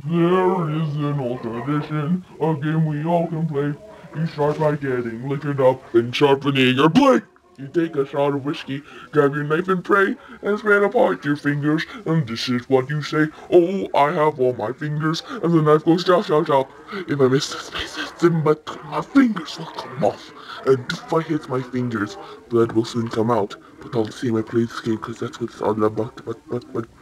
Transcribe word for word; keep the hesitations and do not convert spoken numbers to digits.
There is an old tradition, a game we all can play. You start by getting liquored up and sharpening your blade. You take a shot of whiskey, grab your knife and pray, and spread apart your fingers, and this is what you say. Oh, I have all my fingers, and the knife goes chop, chop, chop. If I miss the spaces, then my, my fingers will come off. And if I hit my fingers, blood will soon come out. But all the same, I play this game because that's what it's all about. But, but, but,